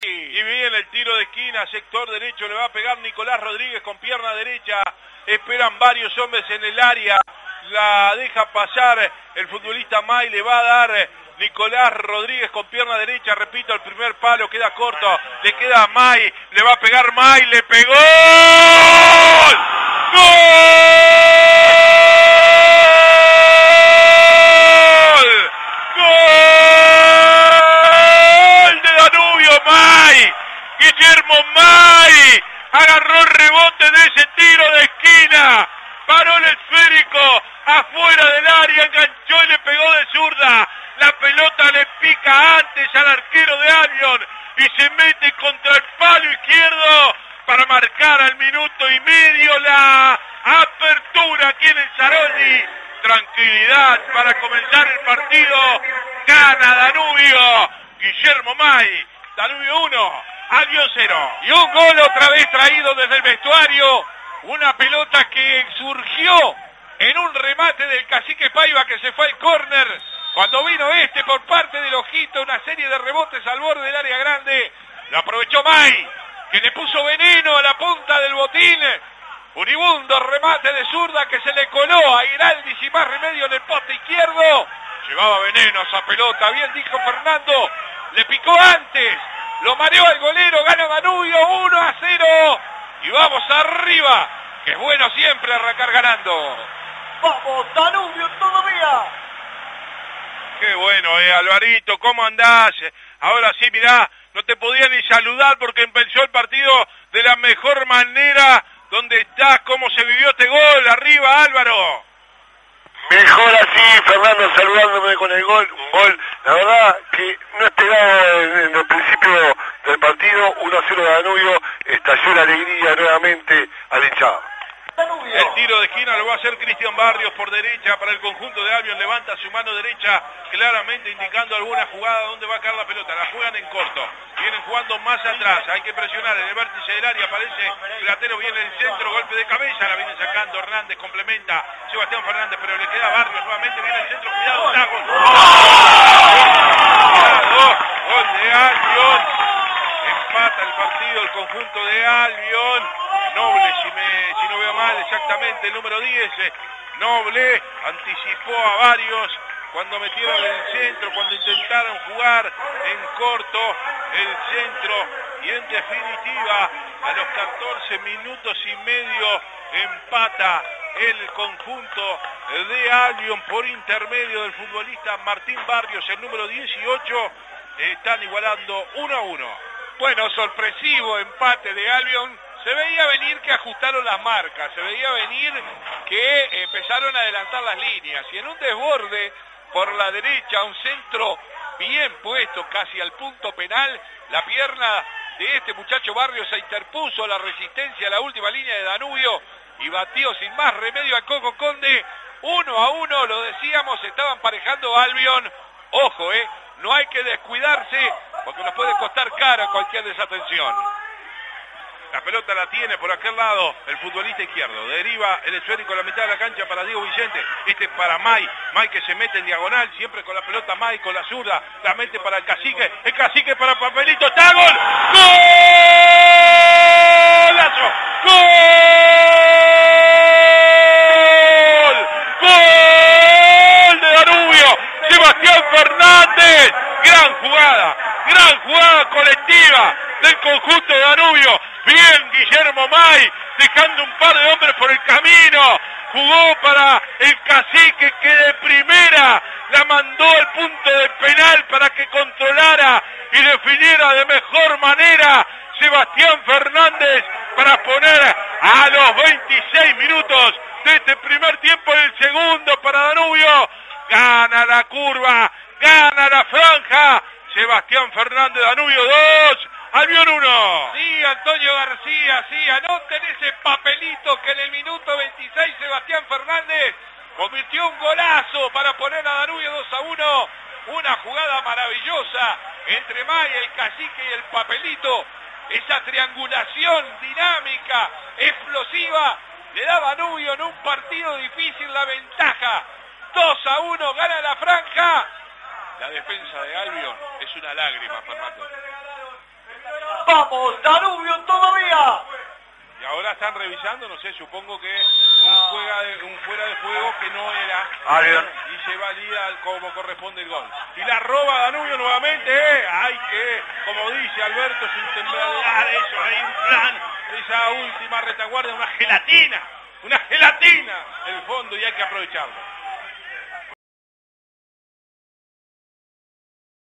Y viene el tiro de esquina, sector derecho, le va a pegar Nicolás Rodríguez con pierna derecha. Esperan varios hombres en el área. La deja pasar el futbolista May, le va a dar Nicolás Rodríguez con pierna derecha. Repito, el primer palo queda corto. Le queda a May, le va a pegar May, le pegó. ¡Gol! ¡Gol de Danubio! May, Guillermo May agarró el rebote de ese tiro de esquina, paró el esférico afuera del área, enganchó y le pegó de zurda. La pelota le pica antes al arquero de Albion y se mete contra el palo izquierdo para marcar al minuto y medio la apertura aquí en el Saroni. Tranquilidad para comenzar el partido. Gana Danubio. Guillermo May. Danubio 1, Albion 0. Y un gol otra vez traído desde el vestuario. Una pelota que surgió en un remate del Cacique Paiva que se fue al córner. Cuando vino por parte del Ojito, una serie de rebotes al borde del área grande. Lo aprovechó May, que le puso veneno a la punta del botín. Furibundo remate de zurda que se le coló a Iraldi sin más remedio en el poste izquierdo. Llevaba veneno esa pelota, bien dijo Fernando. Le picó antes, lo mareó al golero, gana Danubio 1-0. Y vamos arriba, que es bueno siempre arrancar ganando. ¡Vamos, Danubio todavía! Qué bueno, Alvarito, ¿cómo andás? Ahora sí, mirá, no te podía ni saludar porque empezó el partido de la mejor manera. ¿Dónde estás? ¿Cómo se vivió este gol? Arriba, Álvaro. Mejor así, Fernando, saludándome con el gol. Un gol, la verdad, que no esperaba en el principio del partido. 1-0 de Danubio, estalló la alegría nuevamente al hinchado. El tiro de esquina lo va a hacer Cristian Barrios por derecha para el conjunto de Albion. Levanta su mano derecha claramente indicando alguna jugada donde va a caer la pelota. La juegan en corto. Vienen jugando más atrás. Hay que presionar en el vértice del área. Aparece Platero, viene el centro. Golpe de cabeza. La viene sacando Hernández. Complementa Sebastián Fernández. Pero le queda Barrios. Nuevamente viene el centro. Cuidado. ¡Gol! Gol de Albion. Empata el partido el conjunto de Albion. Noble, si no veo mal, exactamente el número 10. Noble anticipó a varios cuando metieron en el centro, cuando intentaron jugar en corto el centro. Y en definitiva, a los 14 minutos y medio, empata el conjunto de Albion por intermedio del futbolista Martín Barrios, el número 18. Están igualando 1-1. Bueno, sorpresivo empate de Albion. Se veía venir que ajustaron las marcas, se veía venir que empezaron a adelantar las líneas. Y en un desborde por la derecha, un centro bien puesto casi al punto penal, la pierna de este muchacho Barrios se interpuso a la resistencia a la última línea de Danubio y batió sin más remedio a Coco Conde. 1-1, lo decíamos, estaban parejando Albion. Ojo, no hay que descuidarse porque nos puede costar cara cualquier desatención. La pelota la tiene por aquel lado el futbolista izquierdo. Deriva el esférico a la mitad de la cancha para Diego Vicente. Para May. May que se mete en diagonal. Siempre con la pelota May con la zurda. La mete para el Cacique. El Cacique para Papelito. ¡Está gol! ¡Golazo! ¡Gol! ¡Gol de Danubio! Sebastián Fernández. Gran jugada colectiva del conjunto de Danubio. Bien Guillermo May, dejando un par de hombres por el camino. Jugó para el Cacique que de primera la mandó al punto de penal para que controlara y definiera de mejor manera Sebastián Fernández para poner a los 26 minutos de este primer tiempo en el segundo para Danubio. Gana la curva, gana la franja. Sebastián Fernández, Danubio 2. Albion 1. Sí, Antonio García, sí, anoten ese papelito que en el minuto 26 Sebastián Fernández convirtió un golazo para poner a Danubio 2-1. Una jugada maravillosa entre May, el Cacique y el Papelito. Esa triangulación dinámica, explosiva, le da a Danubio en un partido difícil la ventaja. 2-1, gana la franja. La defensa de Albion es una lágrima, Fernando. Vamos, Danubio todavía. Y ahora están revisando, no sé, supongo que un fuera de juego que no era. Y se valida como corresponde el gol. Y la roba Danubio nuevamente, hay que, como dice Alberto, sin temblar, eso, hay un plan, esa última retaguardia, una gelatina, el fondo, y hay que aprovecharlo.